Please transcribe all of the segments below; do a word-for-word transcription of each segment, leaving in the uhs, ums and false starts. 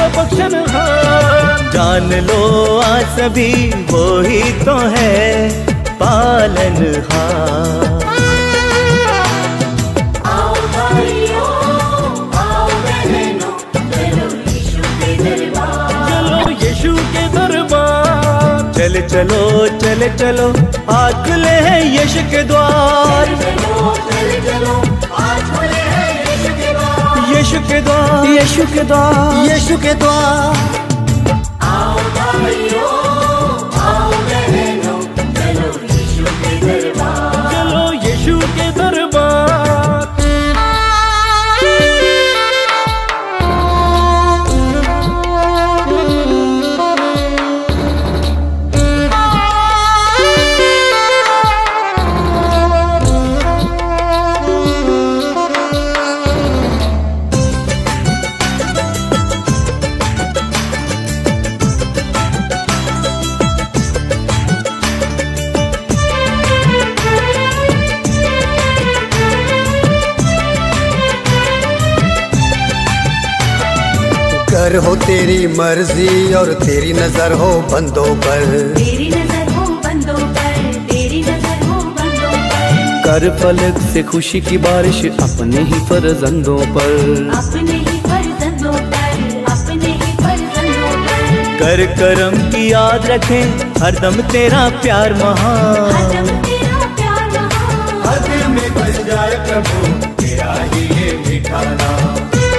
सबका बख्शनहार। जान लो आज सभी वो ही तो है पालनहार। चले चलो चले चलो आज खुले हैं यीशु के द्वार। यीशु के द्वार यीशु के द्वार यीशु के द्वार। आओ भाइयों आओ बहनों चलो यीशु के दरबार। चलो यीशु के दरबार। कर हो तेरी मर्जी और तेरी नजर हो बंदों पर। तेरी नजर हो बंदों पर। तेरी नजर हो बंदों पर। कर फलक से खुशी की बारिश अपने ही फर्जंदों पर। अपने ही फर्जंदों पर। अपने ही फर्जंदों पर। कर करम की याद रखें हरदम तेरा प्यार महान। हरदम तेरा प्यार महान। हर दिल में बस जाए प्रभु तेरा ही ये मीठा नाम।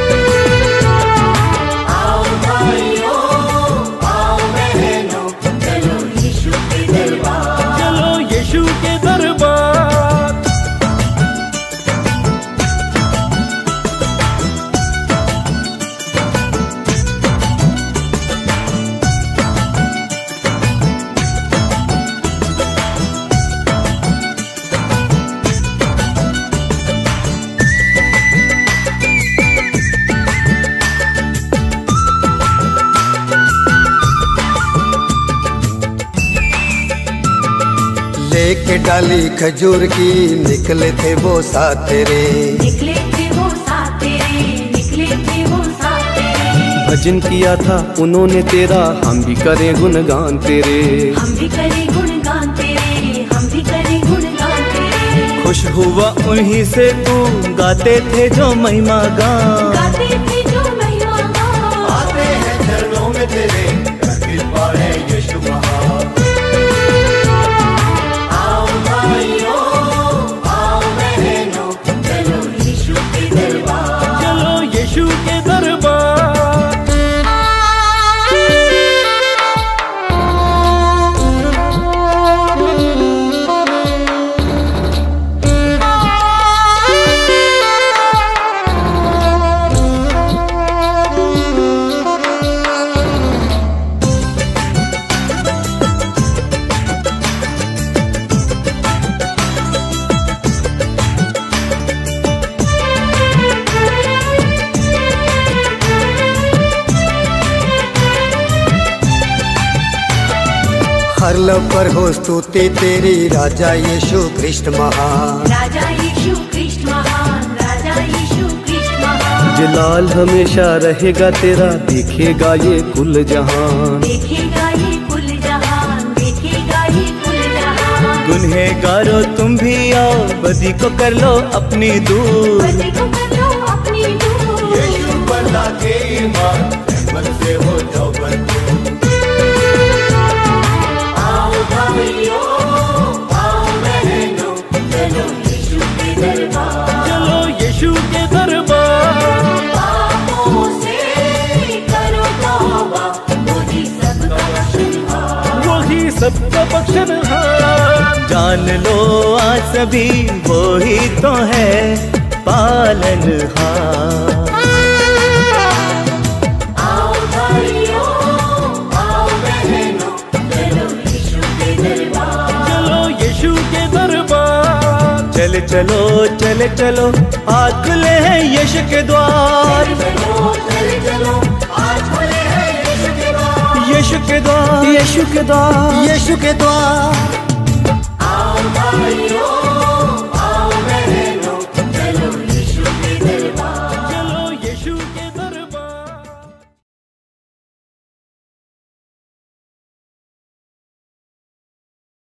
लेके डाली खजूर की निकले थे वो साथ तेरे। निकले थे वो साथ तेरे। निकले थे वो साथ तेरे। भजन किया था उन्होंने तेरा हम भी करें गुणगान तेरे। हम भी करें गुणगान तेरे। हम भी करें गुणगान तेरे। खुश हुआ उन्हीं से तू गाते थे जो महिमा गान। गाते थे जो महिमा गान। आते हैं चरणों में तेरे कृपा है यीशु महान। हर लब पर हो स्तुति तेरी राजा यीशु कृष्ण महान। राजा यीशु कृष्ण महान। राजा यीशु कृष्ण महान। जलाल हमेशा रहेगा तेरा देखेगा ये कुल जहान। देखेगा ये कुल जहान। देखेगा ये कुल जहान। गुनहगारो तुम भी आओ बदी को कर लो अपनी दूर। बदी को कर लो अपनी दूर। यीशु पर लाके ईमान रहमत से हो जाओ भरपूर। चलो यीशु के दरबार। पापों से करो तौबा वही सबका बख्शनहार। वही सबका बख्शनहार। जान लो आज सभी वो ही तो है पालनहार। आओ भाइयों आओ बहनों चलो यीशु के दरबार। चलो यीशु के दरबार। चले चलो चले चलो आज खुले हैं यीशु के द्वार। चले चलो आज खुले हैं यीशु के द्वार। यीशु के द्वार यीशु के द्वार यीशु के द्वार।